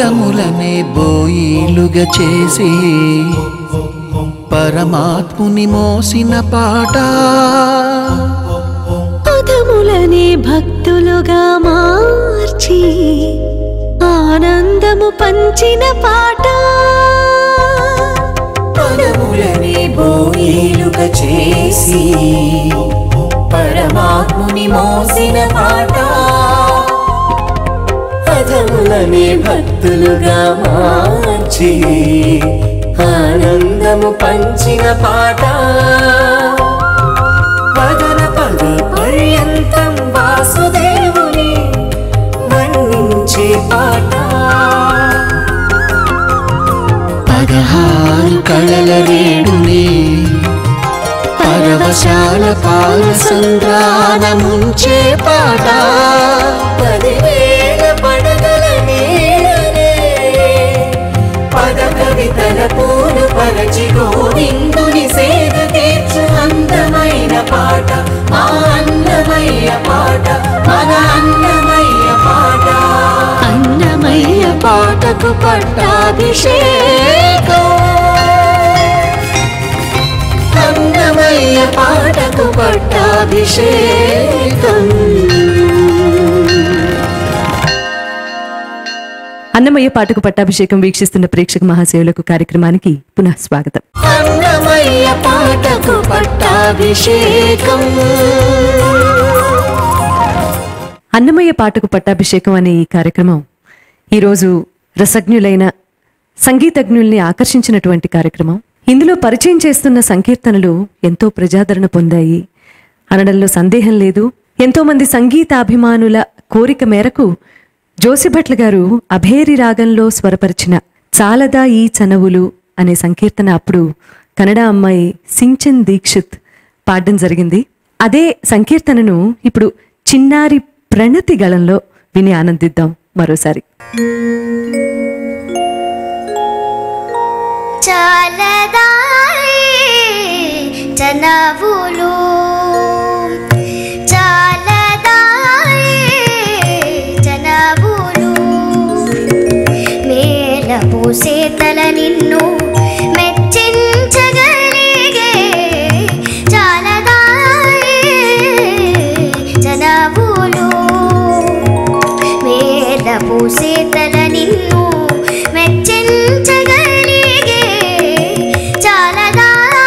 పదములనే బోయిలుగా చేసి పరమాత్ముని మోసిన పాట, పదములనే భక్తులుగా మార్చి ఆనందము పంచిన పాట, పదములనే బోయిలుగా చేసి పరమాత్ముని మోసిన పాట, పదములనే భక్తులుగా మార్చి ఆనందము పంచిన పాట, పదన పద పర్యంతం వాసుదేవుని వర్ణించే పాట, 16 కళల రేడుని పరవశాల పాలసంద్రాన ముంచే పాట, 10,000 పడగల నీడనే పద కవితల పూలు పరచి గోవిందుని సేద తీర్చు అందమైన పాట, మా అన్నమయ్య పాట, మన అన్నమయ్య పాట. అన్నమయ్య పాటకు పట్టాభిషేకం, అన్నమయ్య పాటకు పట్టాభిషేకం. అన్నమయ్య పాటకు పట్టాభిషేకం వీక్షిస్తున్న ప్రేక్షక మహాశయులకు కార్యక్రమానికి పునః స్వాగతం. అన్నమయ్య పాటకు పట్టాభిషేకం. అన్నమయ్య పాటకు పట్టాభిషేకం అనే ఈ కార్యక్రమం ఈరోజు రసజ్ఞులైన సంగీతజ్ఞుల్ని ఆకర్షించినటువంటి కార్యక్రమం. ఇందులో పరిచయం చేస్తున్న సంకీర్తనలు ఎంతో ప్రజాదరణ పొందాయి అనడంలో సందేహం లేదు. ఎంతో మంది సంగీతాభిమానుల కోరిక మేరకు జోసిభట్ల గారు అభేరి రాగంలో స్వరపరిచిన చాలదా ఈ చనవులు అనే సంకీర్తన అప్పుడు కన్నడ అమ్మాయి సించన్ దీక్షిత్ పాడడం జరిగింది. అదే సంకీర్తనను ఇప్పుడు చిన్నారి ప్రణతి గళంలో విని ఆనందిద్దాం మరోసారి. చాలదా చనవులు చాలదా చనవులు మేలపు సేతల నిన్ను మెచ్చించగలిగే చాలదా చనవులు మేలపు సేతల నిన్ను మెచ్చించగలిగే చాలదా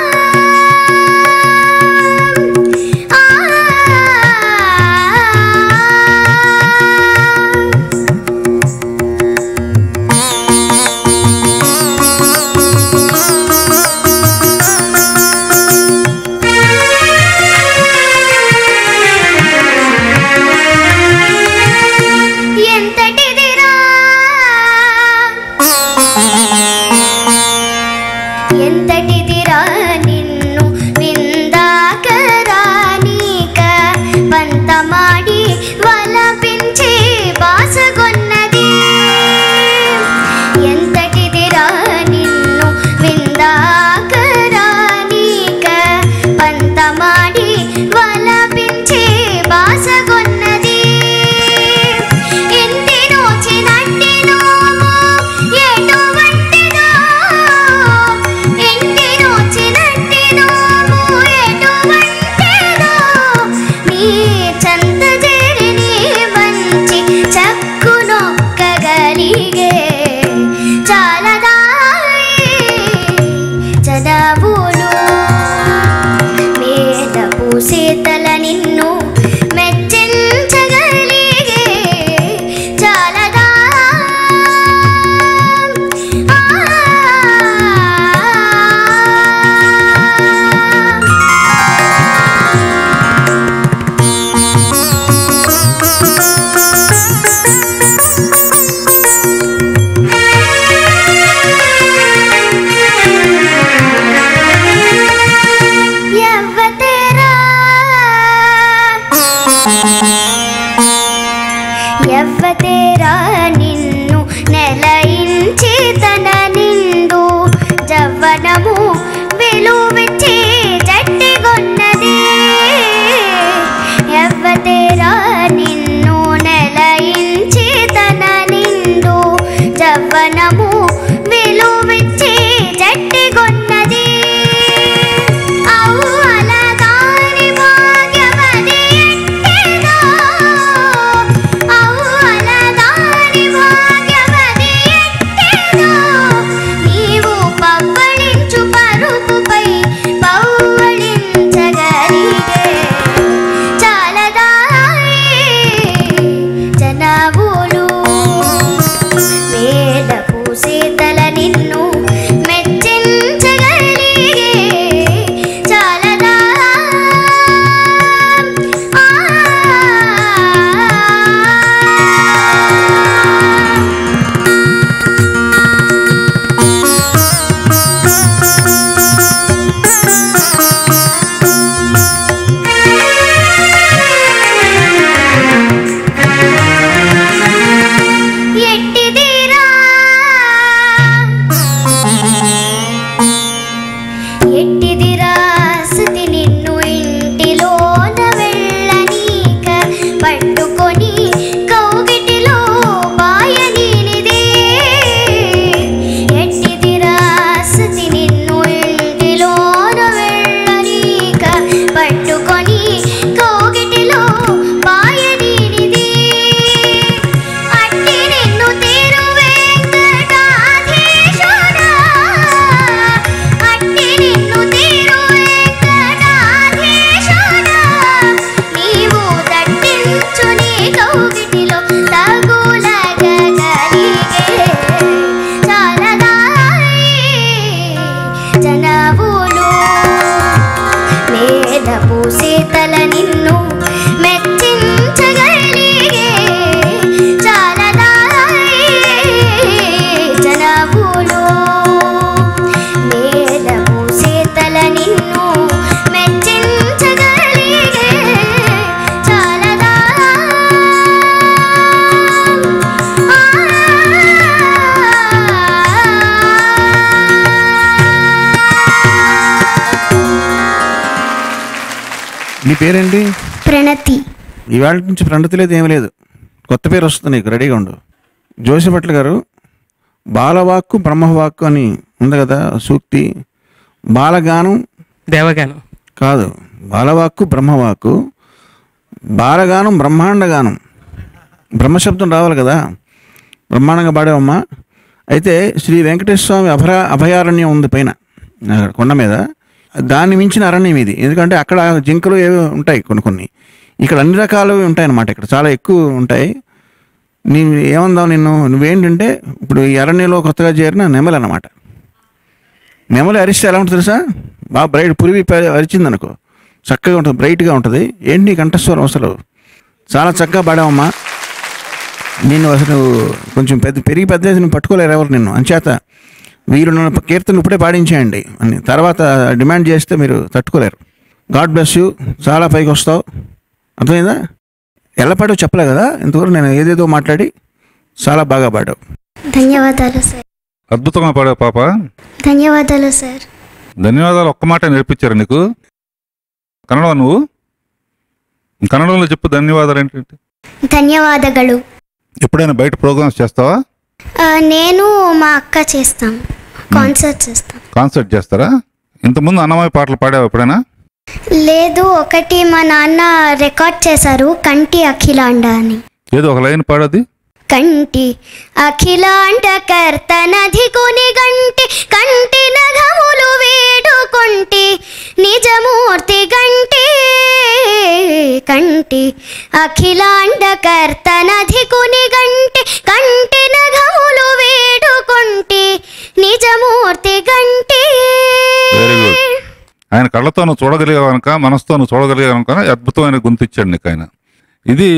ఎంతటిదిరా ఎంతటిదిరా నిన్ను విందాకరానీక పంతమాడి వలపించి బాసగొన్నది ఎంతటిదిరా నిన్ను విందాకరానీక పంతమాడి వలపించి బాసగొన్నది సీతల నిన్ను మెచ్చించగలిగే చాలదా ఎట్టిదిరా సుతి నిన్ను ఇంటిలోన వెళ్ళనీక పట్టుకొని కౌగిటిలో బాయనీనిదే. ఎట్టిదిరా సుతి నిన్ను ఇంటిలోన వెళ్ళనీక పట్టుకొని కౌగిటిలో బాయనీనిదే. అట్టి నిన్ను తిరు వెంకటాధీశుడా, అట్టి నిన్ను తిరు వెంకటాధీశుడా, నీవు దట్టించు నీ కౌగిటిలో తగులగగలిగే చాలదాయి జనవులు. వేదపు సీతల నిన్ను మెచ్చించగలిగే చాలదాయి జనవులు. వేదపు సీతల నిన్ను మెచ్చించగలిగే చాలదా. నీ పేరేంటి? ప్రణతి. ఇవాళ నుంచి ప్రణతి లేదు, ఏమీ లేదు, కొత్త పేరు వస్తుంది నీకు, రెడీగా ఉండు. జోసిభట్ల గారు బాలవాక్కు బ్రహ్మవాక్కు అని ఉంది కదా సూక్తి. బాలగానం దేవగానం కాదు, బాలవాక్కు బ్రహ్మవాక్కు, బాలగానం బ్రహ్మాండగానం. బ్రహ్మశబ్దం రావాలి కదా, బ్రహ్మాండంగా పాడావమ్మా. అయితే శ్రీ వెంకటేశ్వర స్వామి అభయారణ్యం ఉంది పైన కొండ మీద, దాన్ని మించిన అరణ్యం ఇది. ఎందుకంటే అక్కడ జింకలు ఏవి ఉంటాయి కొన్ని, ఇక్కడ అన్ని రకాలు ఉంటాయి అన్నమాట. ఇక్కడ చాలా ఎక్కువ ఉంటాయి. నీవు ఏమందావు నువ్వేంటంటే ఇప్పుడు ఈ అరణ్యంలో కొత్తగా చేరిన నెమలి అన్నమాట. నెమలి అరిస్తే ఎలా ఉంటుంది తెలుసా? బాగా బ్రైట్, పురివి అరిచింది అనుకో చక్కగా ఉంటుంది, బ్రైట్గా ఉంటుంది. ఏంటి నీ కంఠస్వరం అసలు చాలా చక్కగా పాడావమ్మా. నిన్ను అసలు కొంచెం పెరిగి పెద్ద నువ్వు పట్టుకోలేరు ఎవరు నిన్ను. అంచేత వీరు నన్ను కీర్తనలు ఇప్పుడే పాడించేయండి అని తర్వాత డిమాండ్ చేస్తే మీరు తట్టుకోలేరు. గాడ్ బ్లెస్ యూ, చాలా పైకి వస్తావు, అర్థమైందా? ఎలా పాడావు చెప్పలే కదా ఇంతవరకు, నేను ఏదేదో మాట్లాడి చాలా బాగా పాడావు. ధన్యవాదాలు సార్. అద్భుతంగా పాడావు పాప. ధన్యవాదాలు సార్. ధన్యవాదాలు. ఒక్క మాట నేర్పించారు నీకు కన్నడ? నువ్వు కన్నడంలో చెప్పు ధన్యవాదాలు ఏంటంటే. ధన్యవాదಗಳು. ఎప్పుడైనా బయట ప్రోగ్రామ్స్ చేస్తావా? నేను మా అక్క చేస్తాం, కాన్సర్ట్ చేస్తాం. కాన్సర్ట్ చేస్తారా? ఇంతకుముందు అన్నమయ్య పాటలు పాడావా ఎప్పుడైనా? లేదు, ఒకటి మా నాన్న రికార్డ్ చేశారు, కంటి అఖిలాండ అని. ఏదో ఒక లైన్ పాడది. కంటి అఖిలాండ కర్తనధికుని గంటి కంటి నఘములు వేడుకొంటి నిజమూర్తి గంటి. కంటి అఖిలాండ కర్తనధికుని గంటి కంటి నఘములు వేడుకొంటి నిజమూర్తి గంటి. Very good. ఆయన కళ్ళతో నువ్వు చూడగలిగే కనుక, మనసుతో నువ్వు చూడగలిగే కనుక అద్భుతమైన గొంతు ఇచ్చాడు నీకు ఆయన. ఇది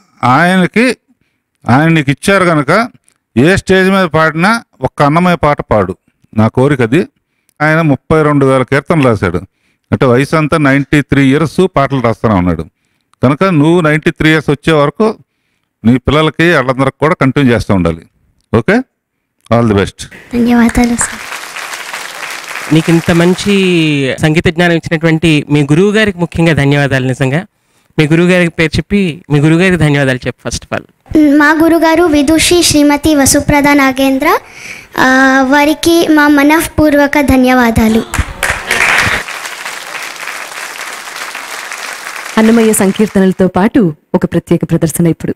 ఆయన నీకు ఇచ్చారు కనుక ఏ స్టేజ్ మీద పాడినా ఒక్క అన్నమయ్య పాట పాడు, నా కోరిక అది. ఆయన 32,000 కీర్తనలు రాశాడు. అంటే వయసు అంతా 93 years పాటలు రాస్తూనే ఉన్నాడు. కనుక నువ్వు 93 years వచ్చే వరకు నీ పిల్లలకి వాళ్ళందరికి కూడా కంటిన్యూ చేస్తూ ఉండాలి. Okay, all the best. ధన్యవాదాలు సార్. నీకు ఇంత మంచి సంగీత జ్ఞానం ఇచ్చినటువంటి మీ గురువు గారికి ముఖ్యంగా ధన్యవాదాలు. నిజంగా మీ గురువు గారికి పేరు చెప్పి మీ గురువు గారికి ధన్యవాదాలు చెప్పు ఫస్ట్ ఆఫ్ ఆల్. మా గురుగారు విదుషి శ్రీమతి వసుప్రద నాగేంద్ర, వారికి మా మనఃపూర్వక ధన్యవాదాలు. అన్నమయ్య సంకీర్తనలతో పాటు ఒక ప్రత్యేక ప్రదర్శన ఇప్పుడు.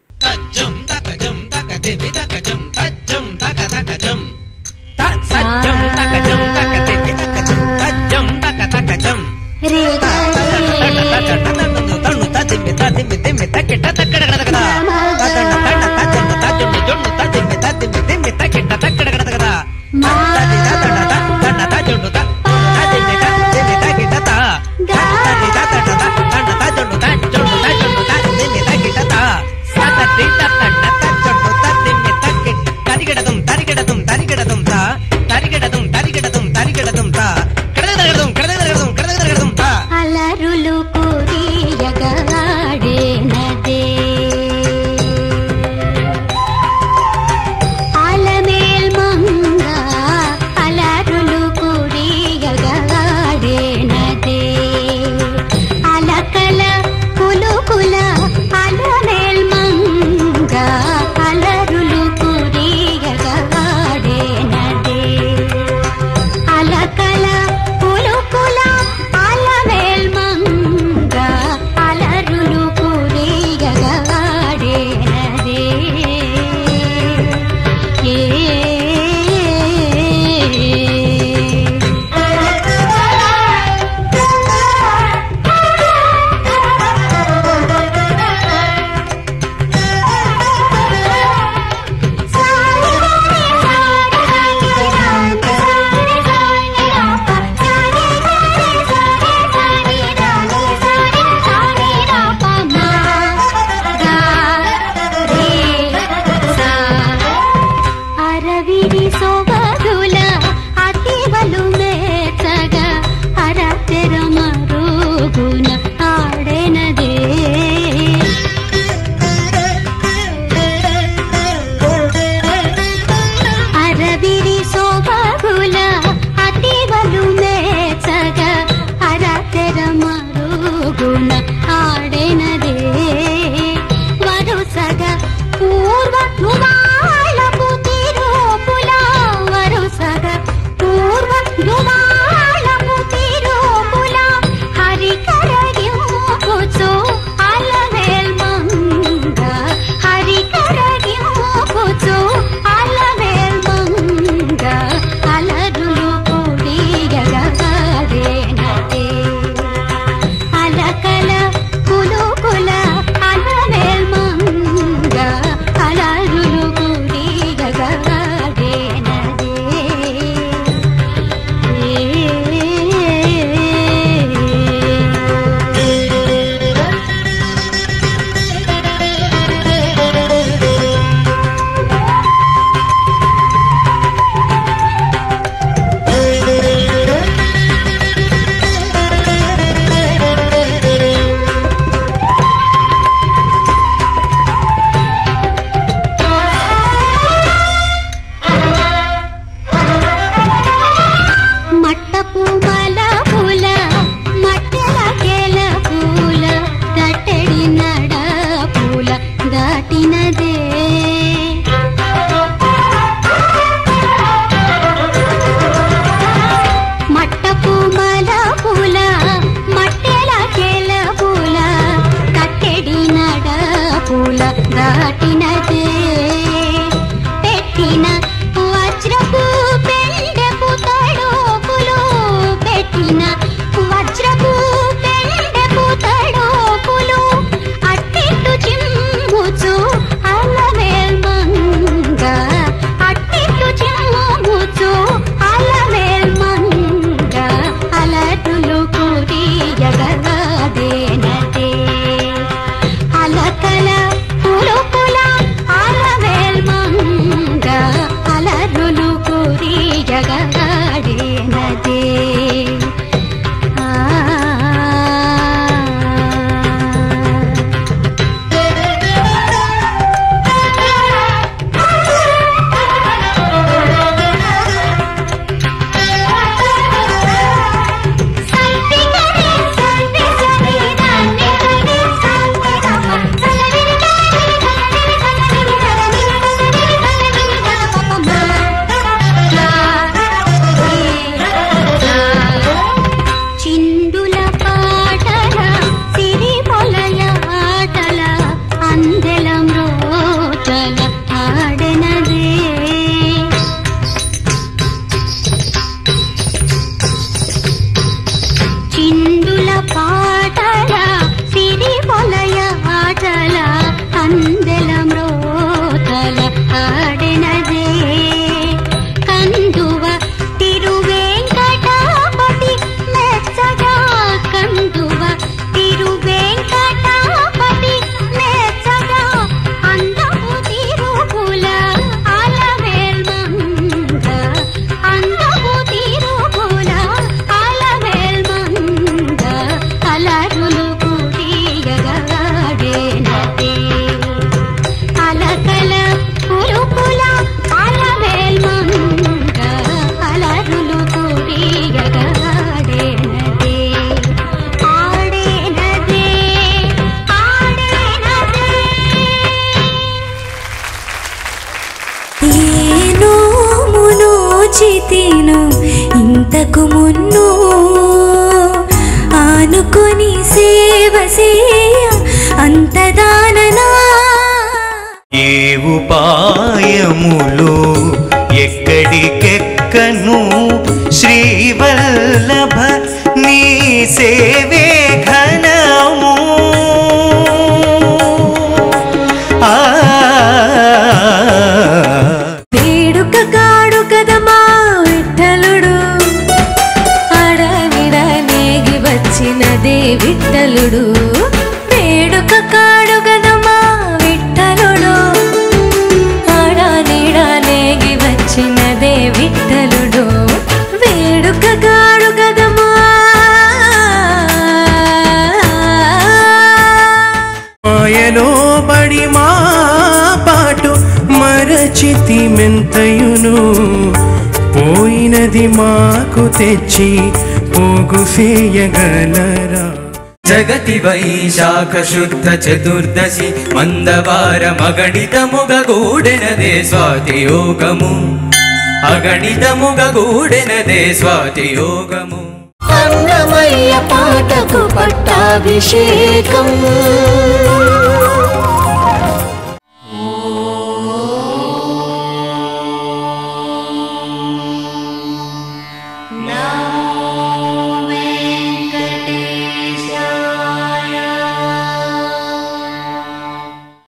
అలరులు కురియగవాడే నదే పూనుకొని సేవ సేయ అంతదాననా ఏ ఉపాయములు ఎక్కడికెక్కను శ్రీవల్లభ నీ సేవే ఘనము వేడుక కాడు కదమా విఠలుడు అడవిడ నేగి వచ్చినదే విఠలుడు వేడుక కాడు కదమా విఠలుడు అడవిడ నేగి వచ్చినదే విఠలుడు వేడుక కాడు కదమా మాయలో బడి మా పాటు మరచితి మెంతయును పోయినది మాకు తెచ్చి పోగు చేయగలరా జగతి వైశాఖ శుద్ధ చతుర్దశి మందవార మగణితముగూడెనదే స్వాతి యోగము అగణితముగూడెనదే స్వాతి యోగము అన్నమయ్య పాటకు పట్టాభిషేకం